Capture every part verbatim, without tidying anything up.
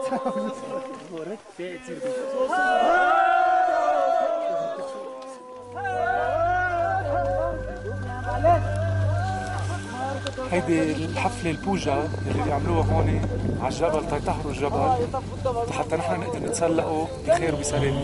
هيدي الحفلة البوجا اللي بيعملوها هون على الجبل تيطهروا الجبل حتى نحن نقدر نتسلقوا بخير وبسلام.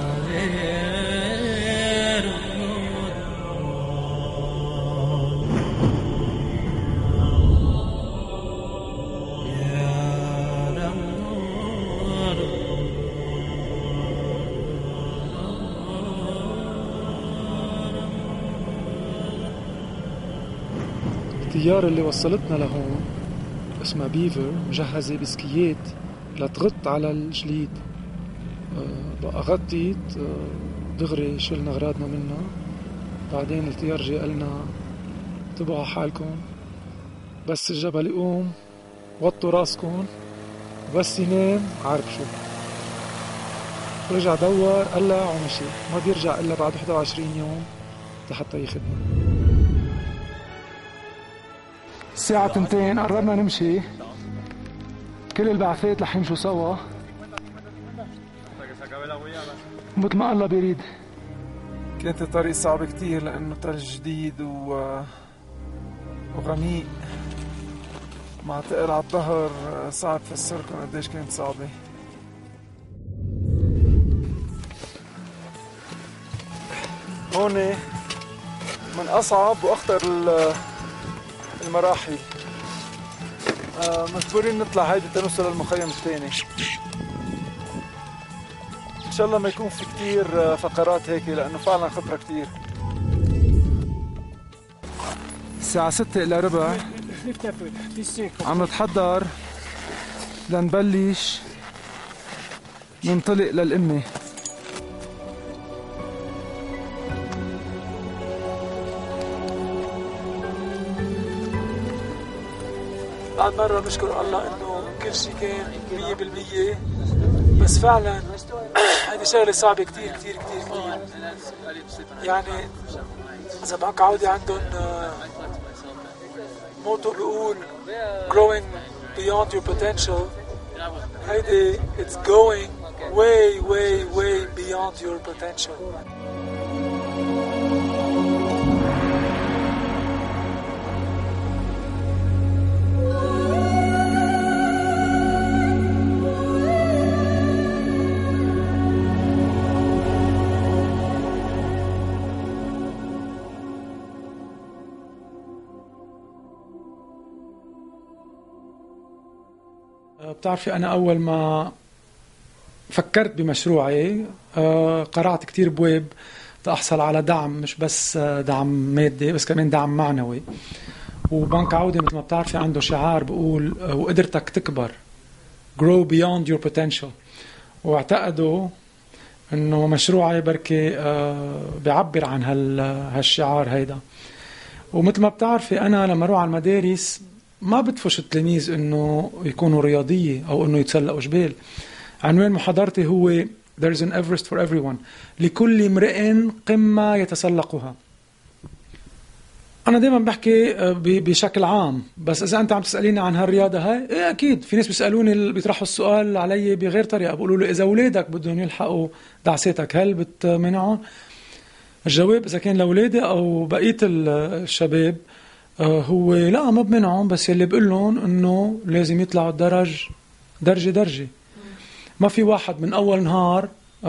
الطيارة اللي وصلتنا لهون اسمها بيفر مجهزة بسكيات لتغط على الجليد. أه بقى غطيت أه دغري شلنا غراضنا منها. بعدين الطيار جي قالنا انتبهوا على حالكم، بس الجبل يقوم وطوا راسكم، بس ينام عربشوا. رجع دور قلع ومشي، ما بيرجع إلا بعد واحد وعشرين يوم لحتى ياخدنا. الساعة تنتين قررنا نمشي، كل البعثات رح يمشوا سوا مثل ما الله بيريد. كانت الطريق صعب كتير لأنه ثلج جديد و... وغميق مع تقل على الظهر. صعب فسركم قديش كانت صعبة. هون من أصعب وأخطر المراحل. آه مجبورين نطلع هيدي تنوصل للمخيم الثاني. ان شاء الله ما يكون في كتير فقرات هيك لانه فعلا خطرة كتير. الساعة ستة إلا ربع عم نتحضر لنبلش ننطلق للقمة. بعد مرة نشكر الله إنه كل شيء كان مية بالمية، بس فعلا هذه شغلة صعبة كتير كتير كتير كتير. يعني إذا بنك عودي عندهم موتو بيقول growing beyond your potential، هيدي it's going way way way beyond your potential. بتعرفي أنا أول ما فكرت بمشروعي قرأت كتير بويب تأحصل على دعم، مش بس دعم مادي بس كمان دعم معنوي. وبنك عودة مثل ما بتعرفي عنده شعار بقول وقدرتك تكبر grow beyond your potential، واعتقدوا إنه مشروعي بركي بيعبر عن هالشعار هيدا. ومثل ما بتعرفي أنا لما أروح على المدارس ما بدفش التلاميذ انه يكونوا رياضية او انه يتسلقوا جبال. عنوان محاضرتي هو There's an Everest for everyone، لكل امرئ قمة يتسلقها. انا دايما بحكي بشكل عام، بس اذا انت عم تسأليني عن هالرياضة هاي ايه اكيد في ناس بيسألوني بيطرحوا السؤال علي بغير طريقة، بيقولوا لي اذا اولادك بدهم يلحقوا دعساتك هل بتمنعهم؟ الجواب اذا كان لاولادي او بقية الشباب هو لا ما بمنعهم، بس يلي بقول لهم انه لازم يطلعوا الدرج درجة درجة. ما في واحد من اول نهار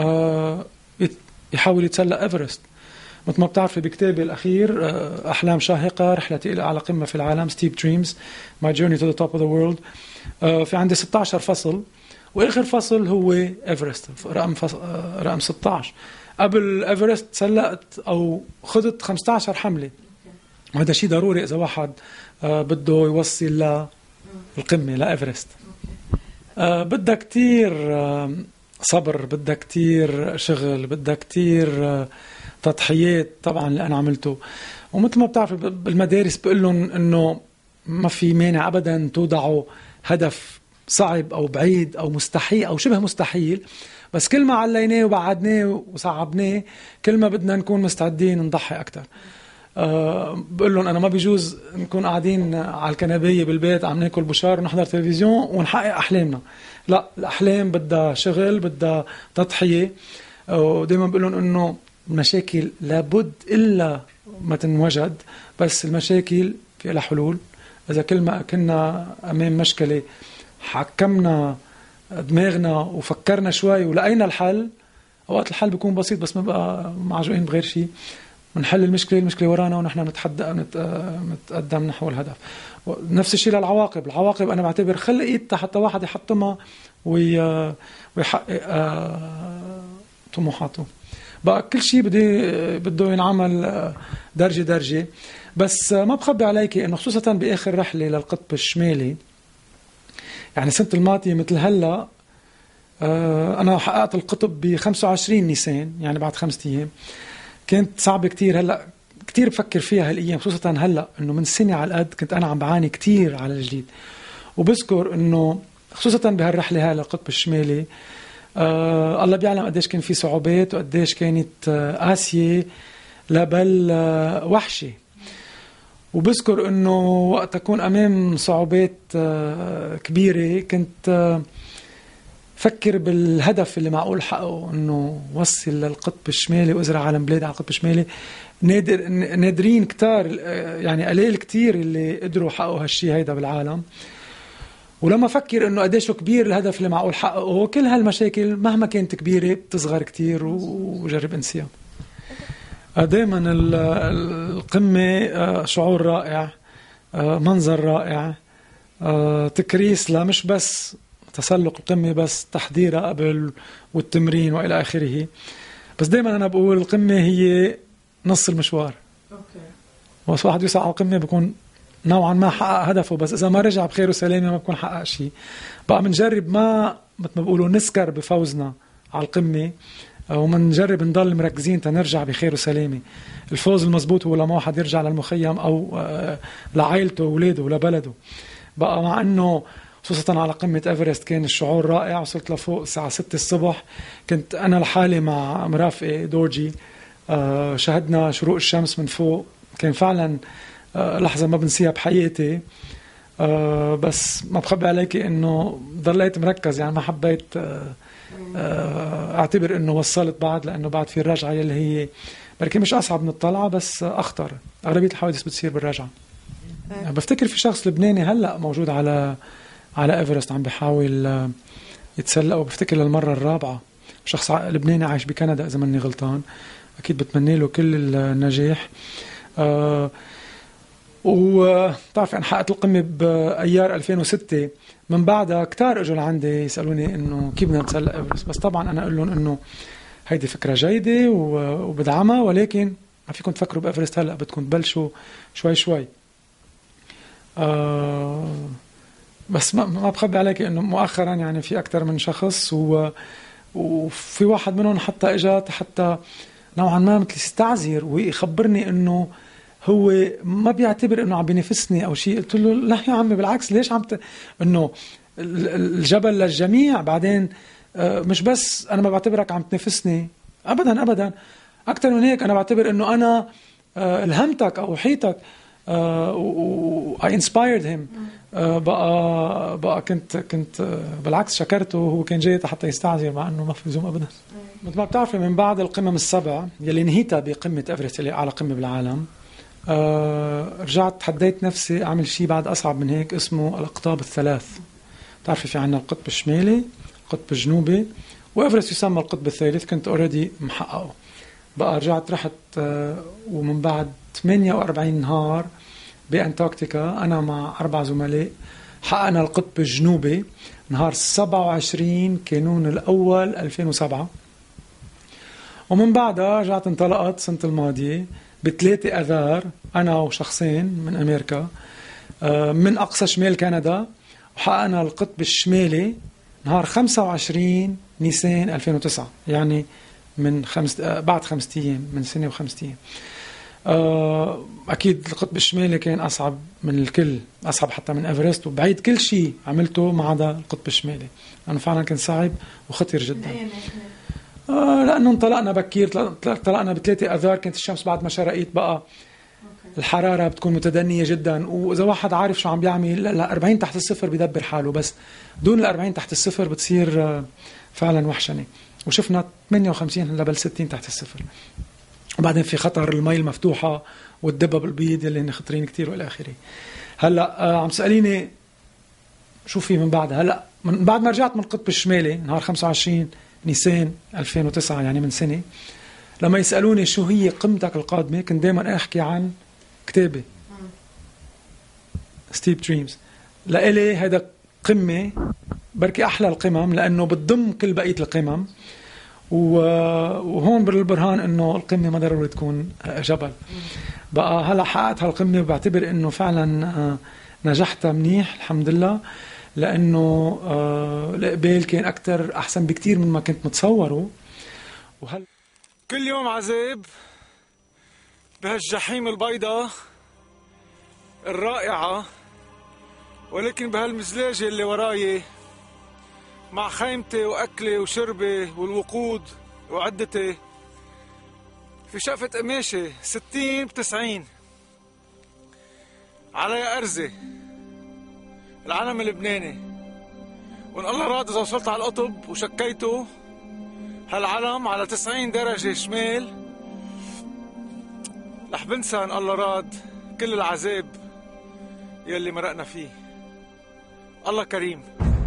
يحاول يتسلق ايفرست. مثل ما بتعرفي بكتابي الاخير احلام شاهقة رحلتي الى اعلى قمة في العالم Steep Dreams My Journey to the Top of the World، في عندي ستة عشر فصل واخر فصل هو ايفرست رقم فصل رقم ستة عشر. قبل ايفرست تسلقت او خذت خمسة عشر حملة، وهذا شيء ضروري إذا واحد آه بده يوصل للقمة لإيفرست. آه بدها كتير آه صبر، بدها كتير شغل، بدها كتير آه تضحيات طبعا اللي أنا عملته. ومثل ما بتعرف بالمدارس بقول لهم إنه ما في مانع أبدا توضعوا هدف صعب أو بعيد أو مستحيل أو شبه مستحيل، بس كل ما عليناه وبعدناه وصعبناه كل ما بدنا نكون مستعدين نضحي أكتر. أه بقول لهم أنا ما بيجوز نكون قاعدين على الكنباية بالبيت عم ناكل بشار ونحضر تلفزيون ونحقق أحلامنا. لا، الأحلام بدها شغل، بدها تضحية. ودائما بقول لهم إنه المشاكل لابد إلا ما تنوجد، بس المشاكل في لها حلول. إذا كل ما كنا أمام مشكلة حكمنا دماغنا وفكرنا شوي ولقينا الحل، اوقات الحل بيكون بسيط بس ما بقى معجوقين بغير شيء، بنحل المشكله المشكله ورانا ونحن نتحدى نتقدم نحو الهدف. نفس الشيء للعواقب. العواقب انا بعتبر خلقت حتى واحد يحطمها ويحقق طموحاته. بقى كل شيء بده بده ينعمل درجه درجه. بس ما بخبي عليك انه خصوصا باخر رحله للقطب الشمالي، يعني سنه الماضيه مثل هلا أنا حققت القطب ب خمسة وعشرين نيسان، يعني بعد خمسة أيام. كانت صعبة كتير. هلأ كتير بفكر فيها هالأيام، خصوصا هلأ إنه من سنة على القد كنت أنا عم بعاني كتير على الجديد. وبذكر إنه خصوصا بهالرحلة هاي للقطب الشمالي آه الله بيعلم قديش كان في صعوبات وقديش كانت آه قاسية لبل آه وحشة. وبذكر إنه وقت أكون أمام صعوبات آه كبيرة كنت آه فكر بالهدف اللي معقول حقه، انه وصل للقطب الشمالي وازرع عالم بلاد على القطب الشمالي. نادر نادرين كتار، يعني قليل كتير اللي قدروا يحققوا هالشيء هيدا بالعالم. ولما فكر انه قديش كبير الهدف اللي معقول حققه، كل هالمشاكل مهما كانت كبيره بتصغر كتير وجرب انسيها. دائما القمه شعور رائع، منظر رائع، تكريس لا مش بس تسلق القمة بس تحضيرها قبل والتمرين وإلى آخره. بس دايما أنا بقول القمة هي نص المشوار. أوكي. بس واحد يوصل على القمة بيكون نوعا ما حقق هدفه، بس إذا ما رجع بخير وسلامة ما بيكون حقق شيء. بقى منجرب ما مثل ما بقولوا نسكر بفوزنا على القمة، ومنجرب نضل مركزين تنرجع بخير وسلامة. الفوز المزبوط هو لما واحد يرجع للمخيم أو لعائلته وولاده ولبلده. بقى مع أنه خصوصا على قمة إيفرست كان الشعور رائع. وصلت لفوق الساعة ستة الصبح، كنت أنا لحالي مع مرافقي دورجي، آه شاهدنا شروق الشمس من فوق. كان فعلا آه لحظة ما بنسيها بحياتي. آه بس ما بخبي عليك إنه ضليت مركز، يعني ما حبيت آه آه أعتبر إنه وصلت بعد، لأنه بعد في الرجعة اللي هي بركي مش أصعب من الطلعة بس أخطر. أغلبية الحوادث بتصير بالرجعة. يعني بفتكر في شخص لبناني هلأ موجود على على إيفرست عم بيحاول يتسلق، وبفتكر للمرة الرابعة. شخص لبناني عايش بكندا إذا مني غلطان. أكيد بتمنى له كل النجاح. أه وطعرف أنا حققت القمة بأيار ألفين وستة. من بعدها كتار اجوا لعندي يسألوني إنه كيف بدنا نتسلق إيفرست، بس طبعا أنا أقول لهم إنه هيدي فكرة جيدة وبدعمها، ولكن ما فيكم تفكروا بإيفرست هلأ، بدكم تبلشوا شوي شوي. أه بس ما ما بخبي عليك انه مؤخرا يعني في اكثر من شخص، و وفي واحد منهم حتى اجى حتى نوعا ما مثل يستعذر ويخبرني انه هو ما بيعتبر انه عم بينافسني او شيء. قلت له لا يا عمي بالعكس، ليش عم ت... انه الجبل للجميع. بعدين مش بس انا ما بعتبرك عم تنافسني، ابدا ابدا. اكثر من هيك انا بعتبر انه انا الهمتك او وحيتك. و I inspired him. بقى بقى كنت كنت بالعكس شكرته، وهو كان جاي حتى يستعذر مع انه ما في لزوم ابدا. مثل ما بتعرفي من بعد القمم السبع يلي نهيتها بقمه ايفرست اللي اعلى قمه بالعالم، أه رجعت تحديت نفسي اعمل شيء بعد اصعب من هيك اسمه الاقطاب الثلاث. بتعرفي في عنا القطب الشمالي، القطب الجنوبي، وايفرست يسمى القطب الثالث. كنت اوريدي محققه. بقى رجعت رحت أه ومن بعد ثمانية وأربعين نهار بأنتاركتيكا أنا مع أربع زملاء حققنا القطب الجنوبي نهار سبعة وعشرين كانون الأول ألفين وسبعة. ومن بعدها رجعت انطلقت سنة الماضية بثلاثة أذار أنا وشخصين من أمريكا من أقصى شمال كندا، وحققنا القطب الشمالي نهار خمسة وعشرين نيسان ألفين وتسعة، يعني من خمس بعد خمسة أيام، من سنة وخمسة أيام. أكيد القطب الشمالي كان أصعب من الكل، أصعب حتى من إيفرست، وبعيد كل شيء عملته ما عدا القطب الشمالي. لأنه فعلا كان صعب وخطير جدا. آه لأنه انطلقنا بكير، انطلقنا بثلاثة أذار، كانت الشمس بعد ما شرقت. بقى الحرارة بتكون متدنية جدا، وإذا واحد عارف شو عم بيعمل ل أربعين تحت الصفر بيدبر حاله، بس دون ال أربعين تحت الصفر بتصير فعلا وحشنة. وشفنا ثمانية وخمسين لبل ستين تحت الصفر. وبعدين في خطر المي المفتوحة والدبب البيض اللي هن خطرين كتير والى اخره. هلا آه عم تسأليني شو في من بعد. هلا من بعد ما رجعت من القطب الشمالي نهار خمسة وعشرين نيسان ألفين وتسعة، يعني من سنة، لما يسألوني شو هي قمتك القادمة كنت دايما احكي عن كتابي ستيب دريمز. لإلي هيدا قمة بركي أحلى القمم لأنه بتضم كل بقية القمم، وهون بالبرهان انه القمه ما ضروري تكون جبل. بقى هلا حققت هالقمه وبعتبر انه فعلا نجحت منيح الحمد لله، لانه القبال كان اكثر احسن بكتير مما كنت متصوره. وهل كل يوم عذاب بهالجحيم البيضاء الرائعه، ولكن بهالمزلاجه اللي وراي مع خيمتي وأكلي وشربي والوقود وعدتي في شقفة قماشة ستين بتسعين على أرزة العلم اللبناني، وإن الله راد إذا وصلت على القطب وشكيته هالعلم على تسعين درجة شمال رح بنسى إن الله راد كل العذاب يلي مرقنا فيه. الله كريم.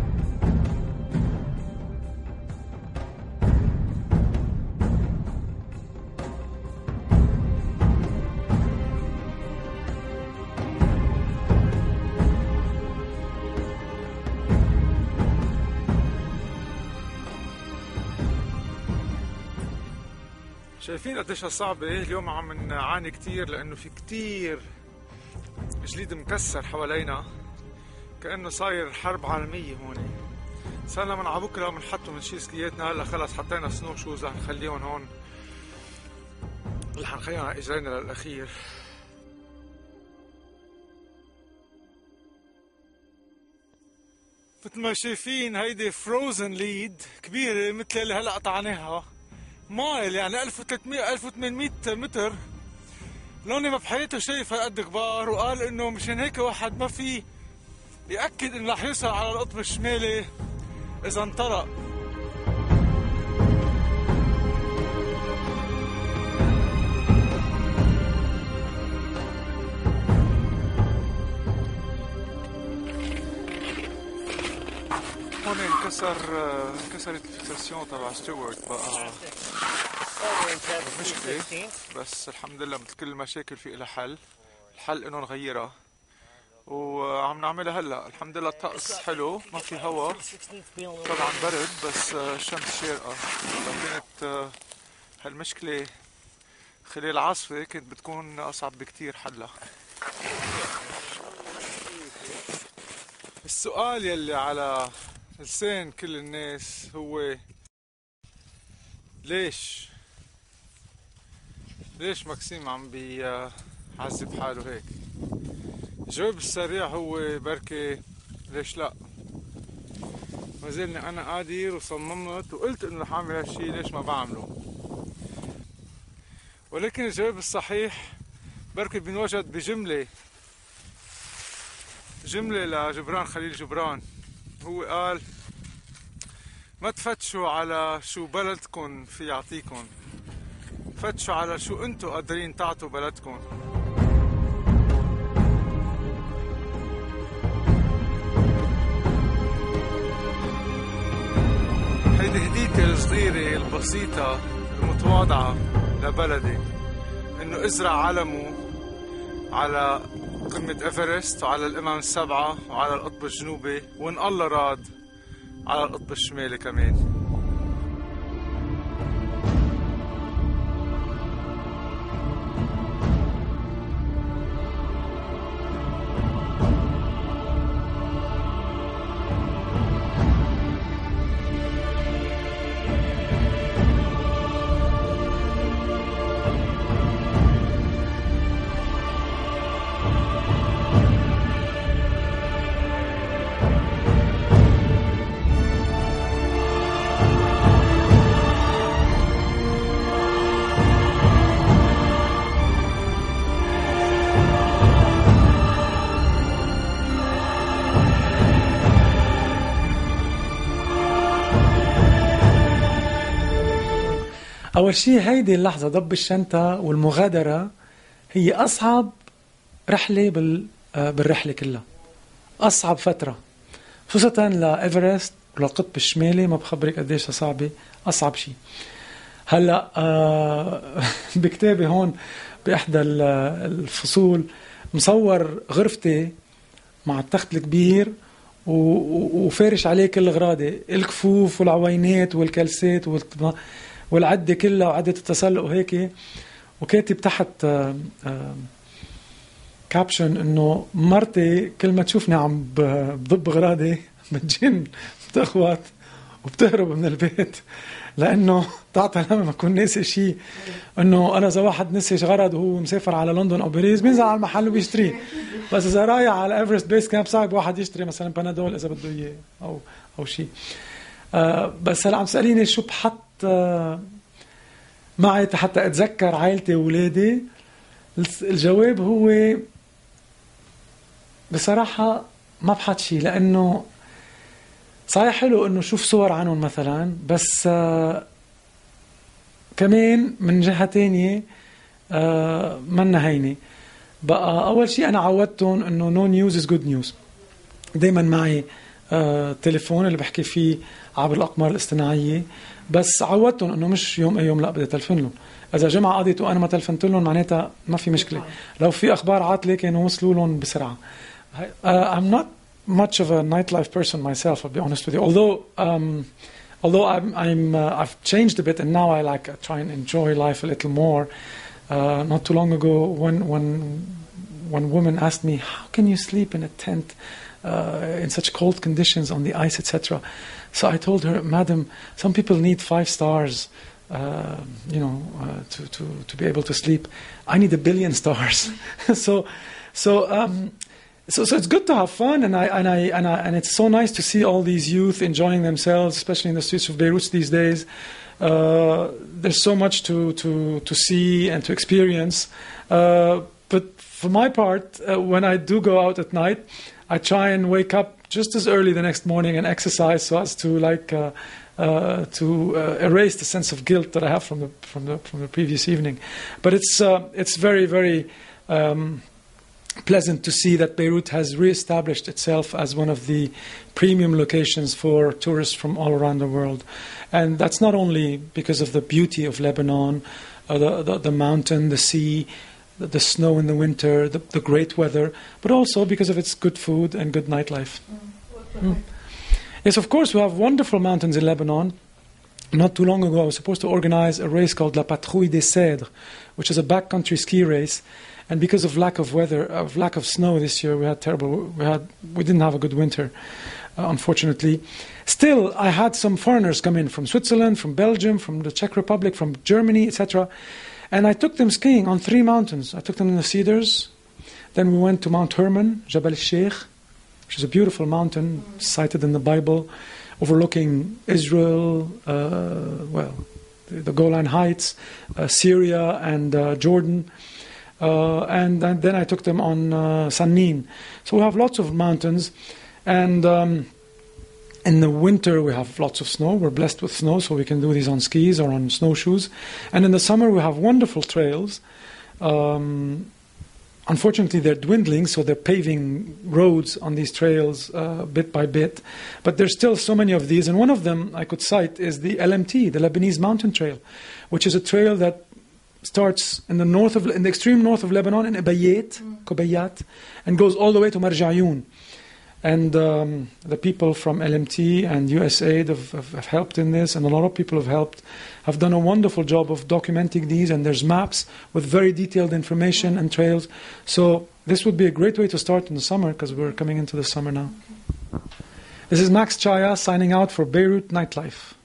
شايفين قديش صعبة اليوم، عم نعاني كتير لأنه في كتير جليد مكسر حوالينا، كأنه صاير حرب عالمية هون. صارنا من عبكرة بنحط ومنشيل سكياتنا، هلا خلص حطينا سنو شوز رح نخليهم هون، رح نخليهم على اجرينا للأخير. مثل ما شايفين هيدي فروزن ليد كبيرة مثل اللي هلا قطعناها، مايل يعني ألف وثلاثمية ألف وثمانمية متر. لوني ما بحياته شايف هالقد كبار، وقال انه مشان هيك واحد ما في يأكد انه رح يوصل على القطب الشمالي اذا انطلق. هون انكسر انكسرت الفيكساسيون تبع ستيوارت، بقى مشكلة، بس الحمد لله مثل كل المشاكل في لها حل. الحل انه نغيرها، وعم نعملها هلا. الحمد لله الطقس حلو، ما في هوا، طبعا برد بس الشمس شارقة. لو كانت هالمشكلة خلال عاصفة كانت بتكون أصعب بكتير حلها. السؤال يلي على لسان كل الناس هو ليش ليش ماكسيم عم بيعذب حاله هيك؟ الجواب السريع هو بركي ليش لا، ما زلني انا قادر وصممت وقلت انه رح اعمل هالشي، ليش ما بعمله؟ ولكن الجواب الصحيح بركي بينوجد بجملة جملة لجبران خليل جبران. هو قال ما تفتشوا على شو بلدكم في يعطيكم، فتشوا على شو انتو قادرين تعطوا بلدكم. هيدي هديتي الصغيرة البسيطة المتواضعة لبلدي، انه ازرع علمه على قمة ايفرست وعلى الامم السبعة وعلى القطب الجنوبي، وان الله راد على القطب الشمالي كمان. أول شيء هيدي اللحظة ضب الشنطة والمغادرة هي أصعب رحلة بال بالرحلة كلها. أصعب فترة خصوصا لإيفرست وللقطب الشمالي، ما بخبرك قديش صعبة، أصعب شيء. هلا آه بكتابي هون بإحدى الفصول مصور غرفتي مع التخت الكبير وفارش عليه كل غراضي، الكفوف والعوينات والكلسات والعدة كلها وعدة التسلق وهيك، وكاتب تحت آه آه كابشن انه مرتي كل ما تشوفني عم بضب غراضي بتجن بتخوت وبتهرب من البيت، لانه تعطى لما ما اكون ناسي شيء، انه انا اذا واحد نسي غرض وهو مسافر على لندن او باريس بينزل على المحل وبيشتريه، بس اذا رايح على ايفرست بيس كامب صعب واحد يشتري مثلا بنادول اذا بده اياه او او شيء. آه بس هلا عم تساليني شو بحط آه معي حتى اتذكر عائلتي واولادي. الجواب هو بصراحة ما بحط شيء، لأنه صحيح حلو إنه شوف صور عنهم مثلا، بس آه كمان من جهة تانية آه منا هيني. بقى أول شيء أنا عودتهم إنه no news is good news. دايما معي آه تليفون اللي بحكي فيه عبر الأقمار الاصطناعية، بس عودتهم إنه مش يوم أي يوم لا بدي تلفن لهم. إذا جمعة قضيت وأنا ما تلفنت لهم معناتها ما في مشكلة، لو في أخبار عاطلة كانوا وصلوا لهم بسرعة. Uh, I'm not much of a nightlife person myself, I'll be honest with you. Although, um, although I'm, I'm uh, I've changed a bit, and now I like I try and enjoy life a little more. Uh, not too long ago, when when one woman asked me, "How can you sleep in a tent uh, in such cold conditions on the ice, et cetera" So I told her, "Madam, some people need five stars, uh, you know, uh, to to to be able to sleep. I need a billion stars." so, so. Um, So, so it's good to have fun, and I and I and I and it's so nice to see all these youth enjoying themselves, especially in the streets of Beirut these days. Uh, there's so much to to to see and to experience. Uh, but for my part, uh, when I do go out at night, I try and wake up just as early the next morning and exercise, so as to like uh, uh, to uh, erase the sense of guilt that I have from the from the from the previous evening. But it's uh, it's very very. Um, pleasant to see that Beirut has re-established itself as one of the premium locations for tourists from all around the world. And that's not only because of the beauty of Lebanon, uh, the, the, the mountain, the sea, the, the snow in the winter, the, the great weather, but also because of its good food and good nightlife. Mm. Mm. Yes, of course, we have wonderful mountains in Lebanon. Not too long ago, I was supposed to organize a race called La Patrouille des Cèdres, which is a backcountry ski race. And because of lack of weather, of lack of snow this year, we had terrible. We had we didn't have a good winter, uh, unfortunately. Still, I had some foreigners come in from Switzerland, from Belgium, from the Czech Republic, from Germany, et cetera. And I took them skiing on three mountains. I took them in the Cedars. Then we went to Mount Hermon, Jabal al-Sheikh, which is a beautiful mountain cited in the Bible, overlooking Israel, uh, well, the, the Golan Heights, uh, Syria, and uh, Jordan. Uh, and, and then I took them on uh, Sanin. So we have lots of mountains, and um, in the winter we have lots of snow. We're blessed with snow, so we can do these on skis or on snowshoes. And in the summer we have wonderful trails. Um, unfortunately, they're dwindling, so they're paving roads on these trails uh, bit by bit. But there's still so many of these, and one of them I could cite is the L M T, the Lebanese Mountain Trail, which is a trail that starts in the north of in the extreme north of Lebanon in Ubayyat, Kubayat, and goes all the way to Marjayoun. And um, the people from L M T and U S A I D have, have, have helped in this, and a lot of people have helped, have done a wonderful job of documenting these, and there's maps with very detailed information and trails. So this would be a great way to start in the summer, because we're coming into the summer now. This is Max Chaya signing out for Beirut Nightlife.